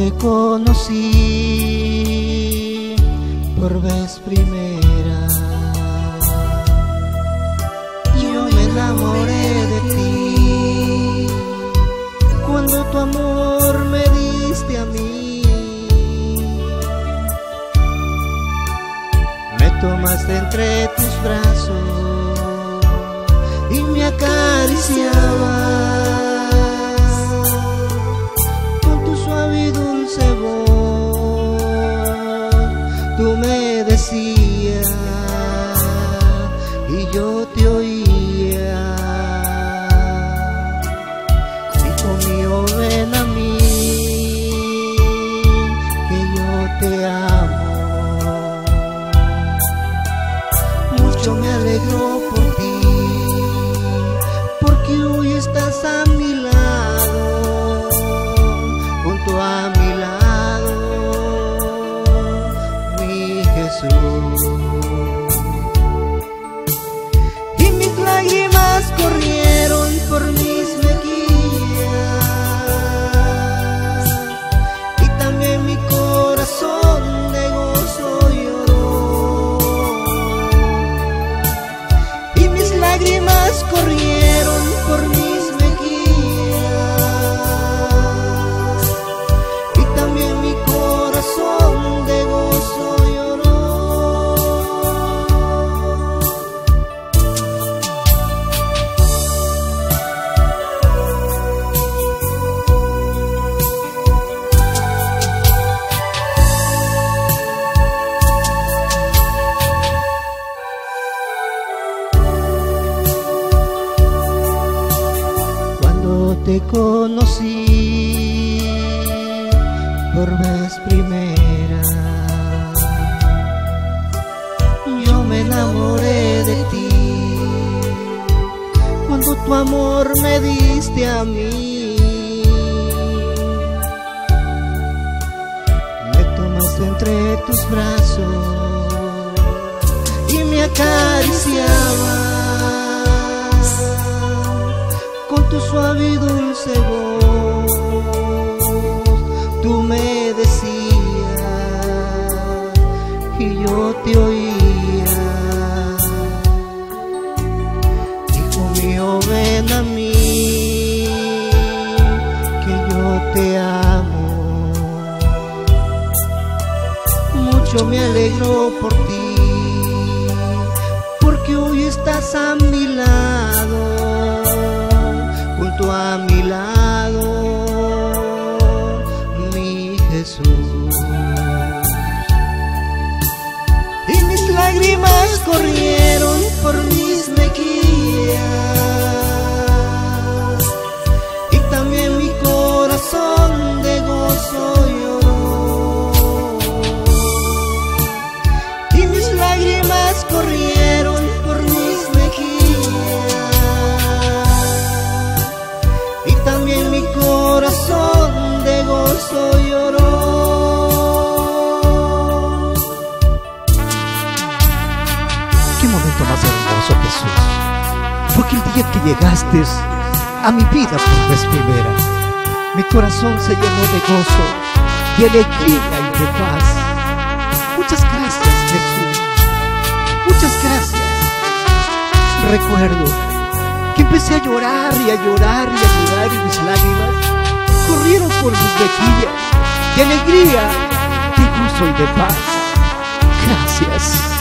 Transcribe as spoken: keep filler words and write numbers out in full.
te conocí por vez primera, yo me enamoré de ti. Cuando tu amor me diste a mí, me tomaste entre tus brazos y me acariciabas con tu suave y dulce voz. Tú me decías y yo te oía: hijo mío, ven a mí, que yo te amo. Mucho me alegro por ti, porque hoy estás a mi lado, junto a mi lado, mi Jesús. Y mis lágrimas corrieron por mis mejillas, y también mi corazón de gozo lloró. Y mis lágrimas corrieron por mis mejillas, y también mi corazón de gozo lloró. Cuando te conocí por vez primera, yo me enamoré de ti. Cuando tu amor me diste a mí, me tomaste entre tus brazos y me acariciabas con tu suave y dulce voz. Tú me decías y yo te oía: hijo mío, ven a mí, que yo te amo. Mucho me alegro por ti, porque hoy estás a mi lado, junto a mi lado, mi Jesús. Y mis lágrimas corrieron por mis mejillas, y también mi corazón de gozo lloró. Y mis lágrimas corrieron por mis mejillas, y también mi corazón de gozo lloró. Qué momento más hermoso, Jesús, porque el día que llegaste a mi vida por vez primera, mi corazón se llenó de gozo, de alegría y de paz. Muchas gracias, Jesús, muchas gracias. Recuerdo que empecé a llorar y a llorar y a llorar, y mis lágrimas corrieron por mis mejillas de alegría, de gozo y de paz. Gracias.